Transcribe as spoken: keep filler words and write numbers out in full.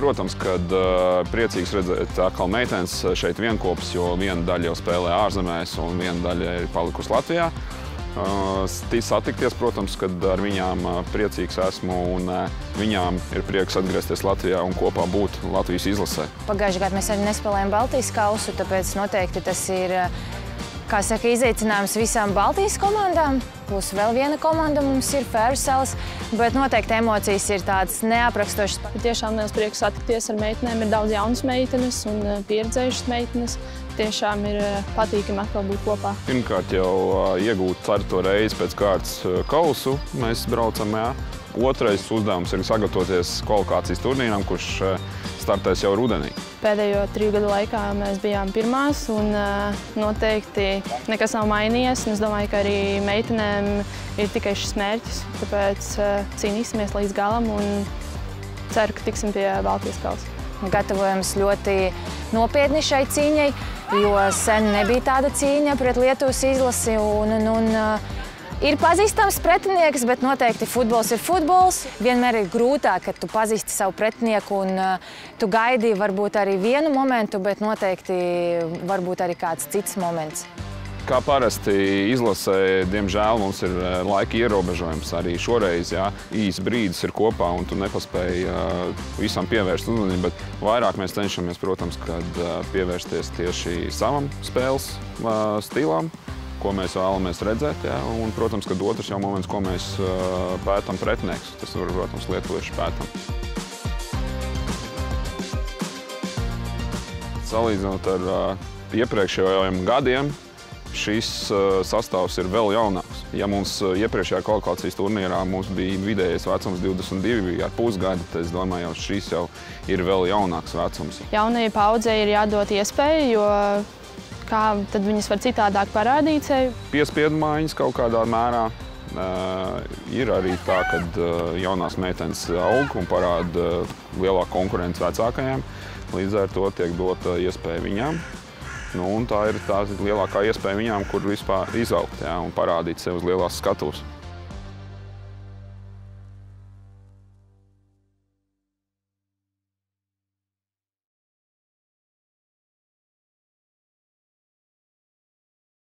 Protams, kad uh, priecīgs redzēt atkal meitenes šeit vienkopas, jo viena daļa jau spēlē ārzemēs un viena daļa ir palikusi Latvijā. Uh, satikties, protams, kad ar viņām uh, priecīgs esmu un uh, viņām ir prieks atgriezties Latvijā un kopā būt Latvijas izlasē. Pagājušajā gadā mēs arī nespēlējām Baltijas kausu, tāpēc noteikti tas ir, kā saka, izaicinājums visām Baltijas komandām. Plus vēl viena komanda mums ir Fēru salas, bet noteikti emocijas ir tādas neaprakstošas. Tiešām liels prieks satikties ar meitenēm, ir daudz jaunas meitenes un pieredzējušas meitenes. Tiešām ir patīkami atkal būt kopā. Pirmkārt jau iegūt ceturto reizi pēc kārtas kausu mēs braucam, jā. Otrais uzdevums ir sagatavoties kvalifikācijas turnīram, kurš startēs jau rudenī. Pēdējo triju gadu laikā mēs bijām pirmās un noteikti nekas nav mainījies. Es domāju, ka arī meitenēm ir tikai šis mērķis, tāpēc cīnīsimies līdz galam un ceru, ka tiksim pie Baltijas kausa. Gatavojamies ļoti nopietni šai cīņai, jo sen nebija tāda cīņa pret Lietuvas izlasi. Un, un, un, ir pazīstams pretinieks, bet noteikti futbols ir futbols. Vienmēr ir grūtāk, kad tu pazīsti savu pretinieku un uh, tu gaidi varbūt arī vienu momentu, bet noteikti varbūt arī kāds cits moments. Kā parasti izlasē, diemžēl mums ir laika ierobežojums. Arī šoreiz, jā, īs brīdis ir kopā un tu nepaspēji uh, visam pievērst uzmanību, bet vairāk mēs cenšamies, protams, kad uh, pievērsties tieši savam spēles uh, stilam, ko mēs vēlamies redzēt, jā, un, protams, kad otrs jau moments, ko mēs uh, pētam pretinieks, tas var, protams, lietuvieši pētam. Salīdzinot ar uh, iepriekšējiem gadiem, šis uh, sastāvs ir vēl jaunāks. Ja mums uh, iepriekšējā kvalifikācijas turnīrā mums bija vidējais vecums divdesmit divi ar pusgadi, tad es domāju, ka šis jau ir vēl jaunāks vecums. Jaunajai paudzei ir jādod iespēju, jo kā tad viņas var citādāk parādīt sevi? Piespiedu mājiņas kaut kādā mērā. Uh, ir arī tā, ka uh, jaunās meitenes aug un parāda uh, lielāku konkurenci vecākajām. Līdz ar to tiek dota iespēja viņām. Nu, un tā ir tā lielākā iespēja viņām, kur vispār izaugt, jā, un parādīt sevi uz lielās skatuves.